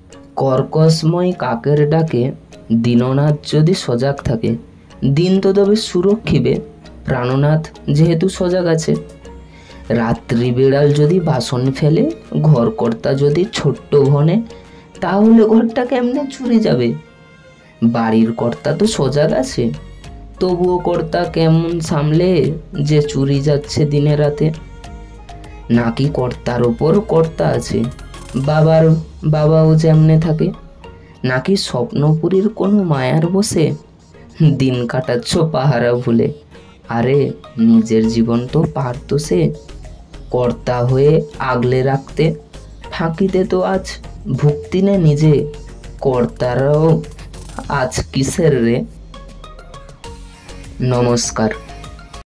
কর্কশময় কাকের ডাকে দীননাথ যদি সজাগ থাকে, দিন তো তবে সুরক্ষিবে, প্রাণনাথ যেহেতু সজাগ আছে। রাত্রি বিড়াল যদি বাসন ফেলে, ঘরকর্তা যদি ছোট্ট ভনে, তাহলে ঘরটা কেমনে চুরি যাবে? বাড়ির কর্তা তো সজাগ আছে, তবুও কর্তা কেমন সামলে যে চুরি যাচ্ছে দিনে রাতে? নাকি কর্তার ওপর কর্তা আছে, বাবাও যেমনে থাকে? নাকি স্বপ্নপুরীর কোনো মায়ার বসে দিন কাটাচ্ছ পাহারা ভুলে? আরে নিজের জীবন তো পারতো সে কর্তা হয়ে আগলে রাখতে, ফাঁকিতে তো আজ ভুক্তি নে নিজে, কর্তারাও আজ কিসের রে? নমস্কার।